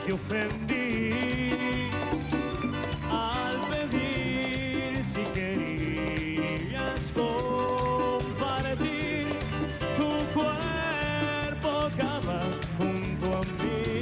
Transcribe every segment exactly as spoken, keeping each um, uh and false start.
te ofendí al pedir si querías compartir tu cuerpo cama junto a mí.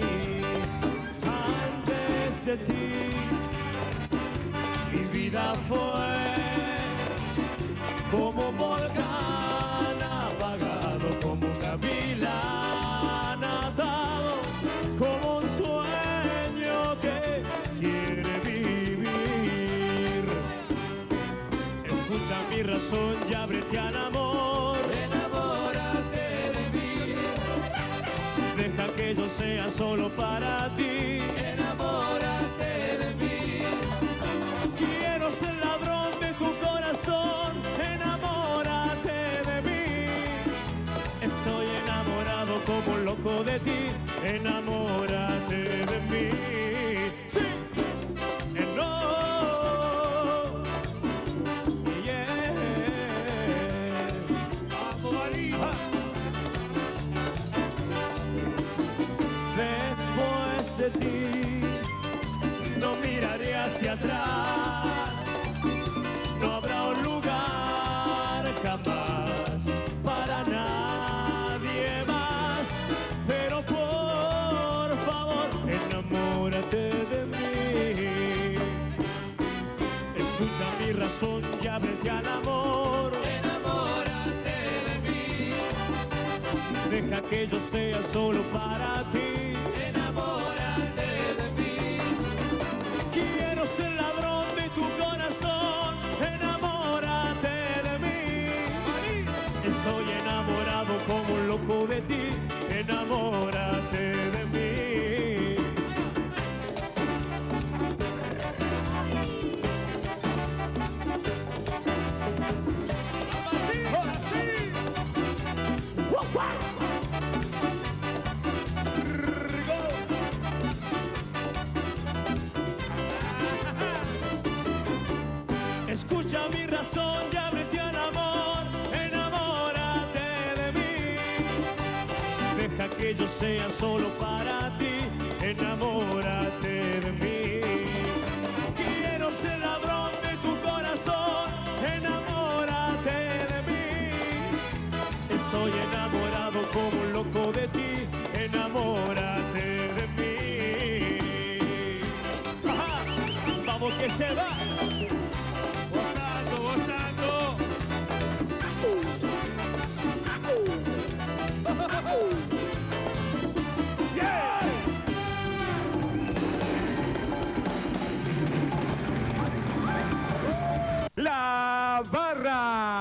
Antes de ti mi vida fue como un volcán apagado, como un gavilán atado, como un sueño que quiere vivir. Escucha mi razón y ábrete al amor. Enamórate de mí. Deja que yo sea solo para ti. Enamórate de mí. Quiero ser ladrón de tu corazón. Enamórate de mí. Estoy enamorado como un loco de ti. Enamórate de mí. Sí. Eh, no. Yeah. Vamos, María. Ajá. Después de ti no miraré hacia atrás. No habrá un lugar jamás para nadie más. Pero por favor, enamórate de mí. Escucha mi razón y ábrete al amor. Enamórate de mí. Deja que yo sea solo para ti. Enamórate de mí. Quiero ser ladrón de tu corazón. Enamórate de mí. Estoy enamorado como un loco de ti. Enamórate de mí. Ahora sí. ¡Wow, wow! Escucha mi razón y ábrete al amor. Enamórate de mí. Deja que yo sea solo para ti. Enamórate de mí. Quiero ser ladrón de tu corazón. Enamórate de mí. Estoy enamorado como un loco de ti. Enamórate de mí. Ajá. Vamos que se va. Gozando, gozando. Yeah. La barra.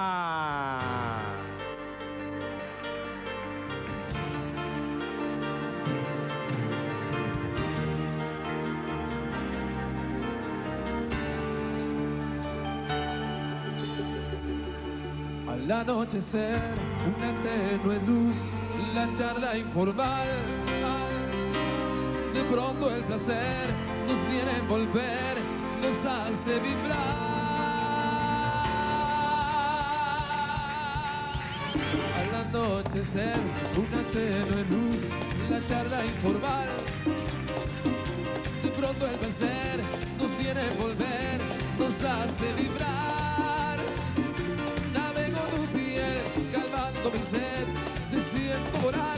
Al anochecer, una tenue luz, la charla informal. De pronto el placer nos viene a envolver, nos hace vibrar. Al anochecer, una tenue luz, la charla informal. De pronto el placer nos viene a envolver, nos hace vibrar. Navego tu piel, calmando mi sed, te siento volar.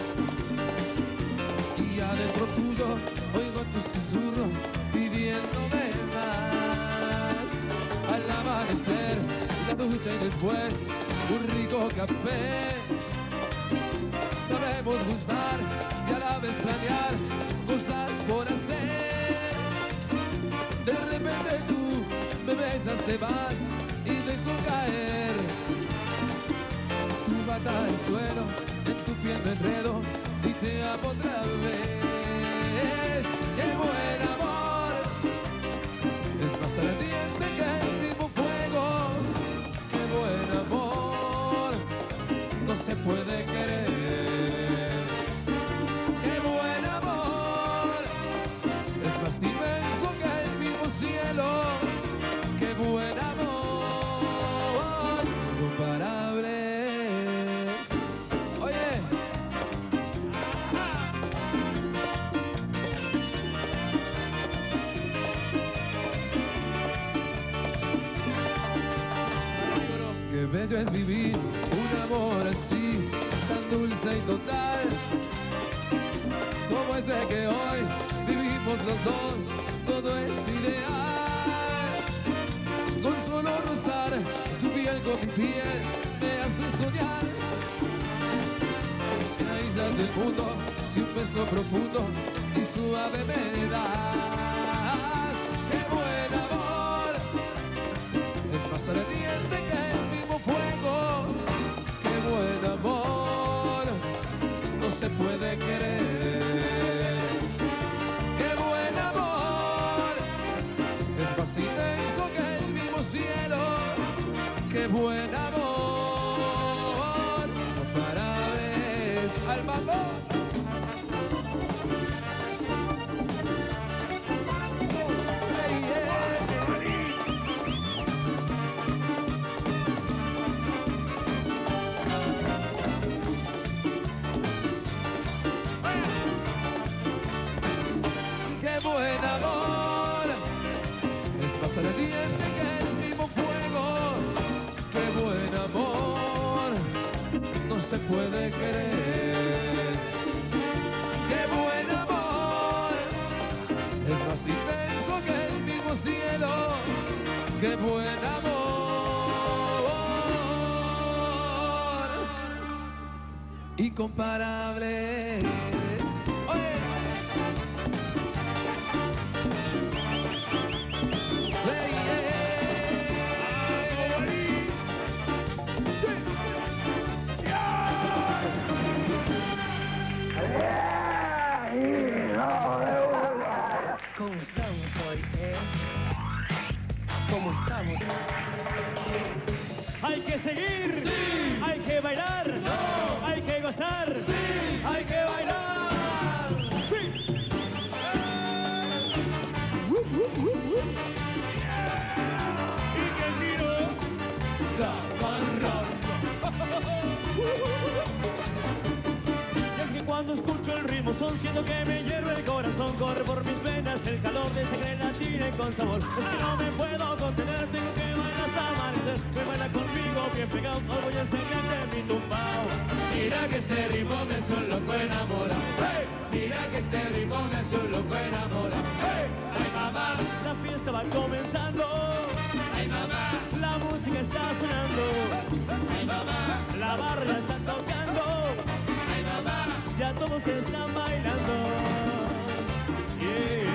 Y adentro tuyo oigo tu susurro pidiéndome más. Al amanecer, la ducha y después un rico café. Sabemos gustar y a la vez planear cosas por hacer. De repente tú me besas, te vas y dejo caer. Tu bata al suelo, en tu piel me enredo y te amo otra vez. ¡Qué buen amor! Es más ardiente que el mismo fuego. ¡Qué buen amor! No se puede querer. ¡Qué buen amor! Es más inmenso que el mismo cielo. ¡Qué buen amor! Incomparables. Oye. bello es vivir un amor así, tan dulce y total, como es de que hoy vivimos los dos, todo es ideal. Con solo rozar tu piel con mi piel me hace soñar en las islas del mundo, si un beso profundo y suave me das. ¡Qué buen amor! Es más ardiente que el mismo fuego. ¡Qué buen amor! No se puede querer. ¡Qué buen amor! Es más inmenso que el mismo cielo. ¡Qué buen amor! No parables al mambo. Buen amor es más ardiente que el mismo fuego. Qué buen amor no se puede querer. Qué buen amor es más inmenso que el mismo cielo. Qué buen amor incomparable. ¿Cómo estamos hoy, eh? ¿Cómo estamos? Hay que seguir, sí. Hay que bailar, no. Hay que gozar, sí. Hay que bailar, sí. Uh, uh, uh, uh. Y que giro la barra. Y es que cuando escucho el ritmo son, siento que me hierve el corazón, corre por mis venas el calor de esa gelatina con sabor. Es que no me puedo contener, tengo que bailar hasta amanecer. Me baila conmigo bien pegado, hoy voy a enseñarte mi tumbao. Mira que ese ritmo me hace un loco enamorado. Hey. Mira que ese ritmo me hace un loco enamorado. Hey. Ay mamá, la fiesta va comenzando. Ay mamá, la música está sonando. Ay mamá, la barra ya está tocando. Ay mamá, ya todos están bailando. Yeah.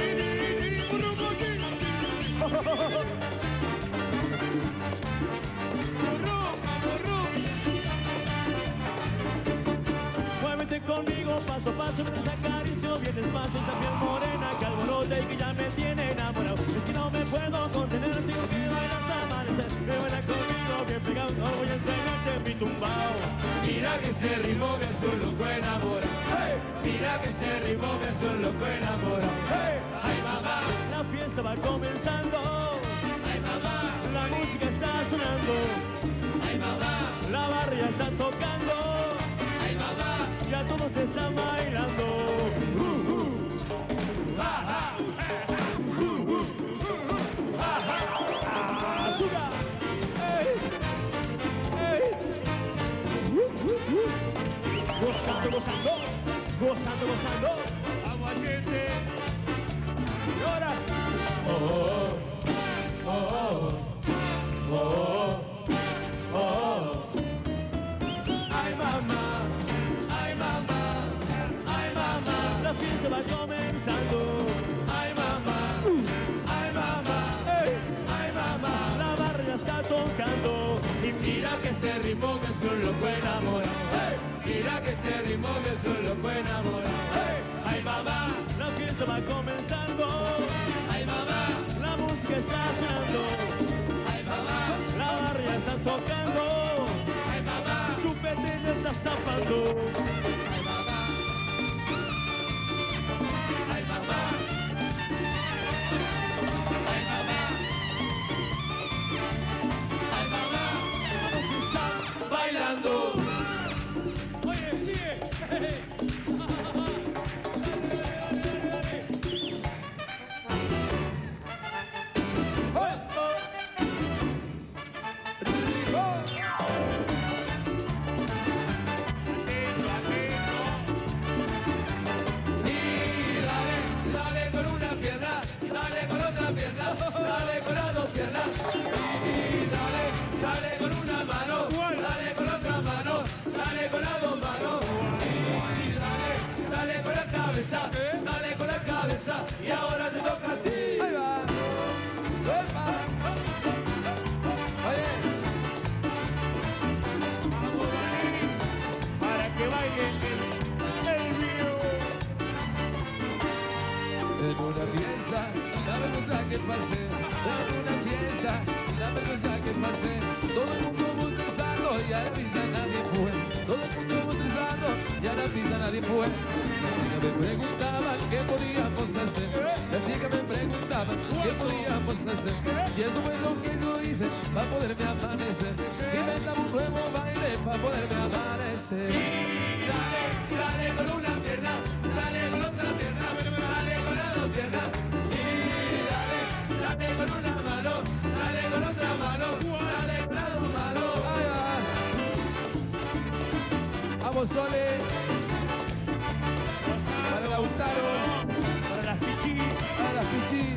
Muévete conmigo paso a paso, mientras acaricio bien despacio esa piel morena que alborota y que ya me tiene enamorado. Es que no me puedo contener, tengo que bailar hasta amanecer. Me baila conmigo bien pegado, no voy a enseñarte mi tumbao. Mira que ese ritmo me hace un loco enamorado. Hey. Mira que ese ritmo me hace un loco enamorado. Hey. Ay mamá, la fiesta va comenzando. Ay mamá, la música está sonando. Ay mamá, la barra ya está tocando. Ay mamá, ya todos están bailando. Uh, uh. Ja, ja. Uh, uh, uh, uh. Ja, ja. Azúcar. Hey. Hey. Uh, uh, uh. Gozando, gozando, gozando, gozando. Vamos, gente. Y ahora. Oh, oh, oh, oh, oh, oh, oh. Ay mamá, ay mamá, ay mamá, la fiesta va comenzando. Ay mamá, ay mamá, hey. Ay mamá, la barra ya está tocando. y mira que ese ritmo me hace un loco enamorado. Hey. Mira que ese ritmo me hace un loco enamorado. Hey. Ay mamá, la fiesta va comenzando. Ay mamá, la música está sonando. Ay mamá, la barra ya está tocando. Ay mamá, Chupete ya está zapando. Ay mamá, Ay mamá, Ay mamá, Ay mamá, Están bailando. Oye, sigue. Hey. Oh, oh. Rico. ya nadie fue. La chica me preguntaba qué podíamos hacer. La chica me preguntaba qué podíamos hacer. Y esto fue lo que yo hice para poderme amanecer. Inventaba un nuevo baile para poderme amanecer. Y dale, dale con una pierna, dale con otra pierna, dale con las dos piernas. Y dale, dale con una mano, dale con otra mano, dale con las dos manos. Ahí va. Vamos, Sole. Para Lautaro. Para las pichis. Para las pichis.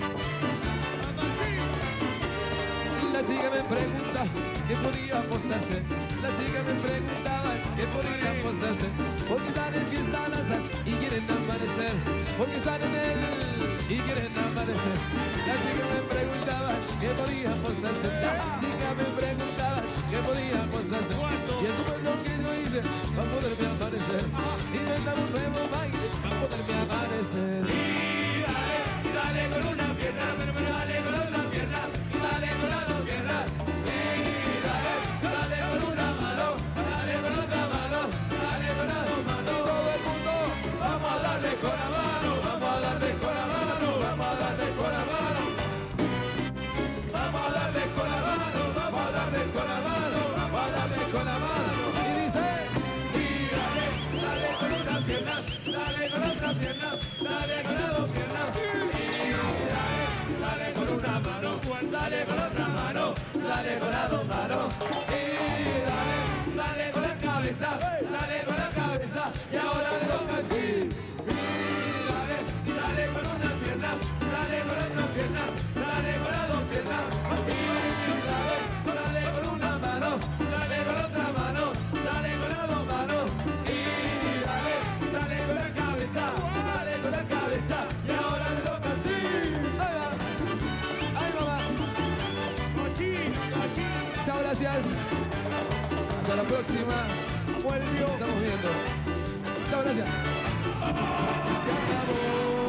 La chica me pregunta qué podíamos hacer. La chica me preguntaba qué podíamos hacer. Porque están en fiesta lanzas y quieren amanecer. Porque están en él y quieren amanecer. La chica me preguntaba qué podíamos hacer. La chica me preguntaba qué podíamos hacer. Y esto fue lo que yo hice para poderme amanecer. Inventaba un nuevo baile para poderme amanecer. Y dale, dale con una pierna, dale con otra pierna, dale con las dos piernas. Y dale, dale con una mano, dale con otra mano, dale con las dos manos. Y todo el mundo, Vamos a darle con la mano, vamos a darle con la mano, vamos a darle con la mano. Vamos a darle con la mano, vamos a darle con la mano, vamos a darle con la mano. y dice, Y dale, dale con una pierna, dale con otra pierna, dale con las dos piernas. Y dale, dale con una mano, dale con otra mano, dale con las dos manos. Y dale, dale con la cabeza, dale con la cabeza, y ahora le toca a ti. Y dale, dale con una pierna, dale con otra pierna, dale con las dos piernas. Y dale, dale con una mano, dale con otra mano, dale con las dos manos. Y dale, dale con la cabeza, dale con la cabeza, y ahora le toca a ti. ahí va, ahí va, va. Cochi, cochi. Chao, gracias. Hasta la próxima. Vuelvió. Estamos viendo. Chao, gracias. Se acabó.